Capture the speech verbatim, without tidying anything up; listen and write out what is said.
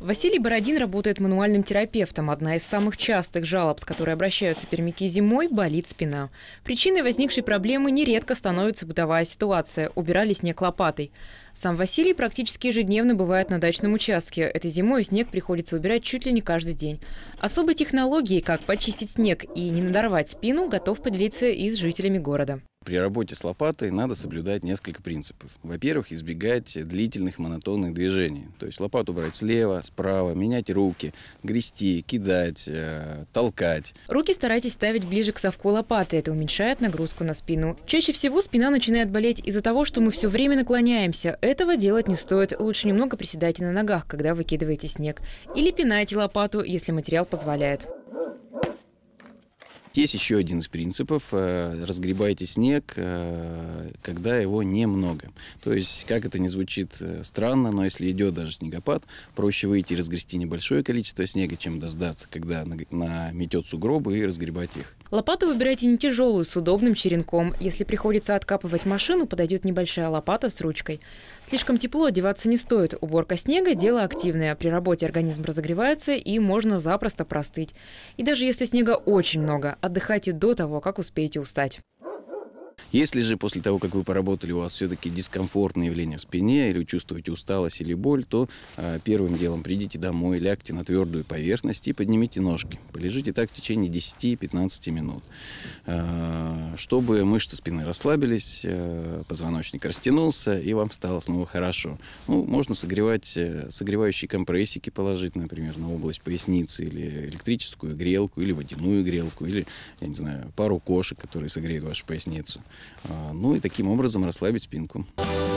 Василий Бородин работает мануальным терапевтом. Одна из самых частых жалоб, с которой обращаются пермяки зимой – болит спина. Причиной возникшей проблемы нередко становится бытовая ситуация – убирали снег лопатой. Сам Василий практически ежедневно бывает на дачном участке. Этой зимой снег приходится убирать чуть ли не каждый день. Особой технологией, как почистить снег и не надорвать спину, готов поделиться и с жителями города. При работе с лопатой надо соблюдать несколько принципов. Во-первых, избегать длительных монотонных движений. То есть лопату брать слева, справа, менять руки, грести, кидать, э, толкать. Руки старайтесь ставить ближе к совку лопаты. Это уменьшает нагрузку на спину. Чаще всего спина начинает болеть из-за того, что мы все время наклоняемся. Этого делать не стоит. Лучше немного приседайте на ногах, когда выкидываете снег. Или пинайте лопату, если материал позволяет. Есть еще один из принципов. Разгребайте снег, когда его немного. То есть, как это ни звучит странно, но если идет даже снегопад, проще выйти и разгрести небольшое количество снега, чем дождаться, когда наметет сугробы, и разгребать их. Лопату выбирайте не тяжелую, с удобным черенком. Если приходится откапывать машину, подойдет небольшая лопата с ручкой. Слишком тепло одеваться не стоит. Уборка снега – дело активное. При работе организм разогревается, и можно запросто простыть. И даже если снега очень много, отдыхайте до того, как успеете устать. Если же после того, как вы поработали, у вас все-таки дискомфортное явление в спине, или вы чувствуете усталость или боль, то э, первым делом придите домой, лягте на твердую поверхность и поднимите ножки. Полежите так в течение десяти-пятнадцати минут. Э, чтобы мышцы спины расслабились, э, позвоночник растянулся, и вам стало снова хорошо. Ну, можно согревать, э, согревающие компрессики положить, например, на область поясницы, или электрическую грелку, или водяную грелку, или, я не знаю, пару кошек, которые согреют вашу поясницу. Ну и таким образом расслабить спинку.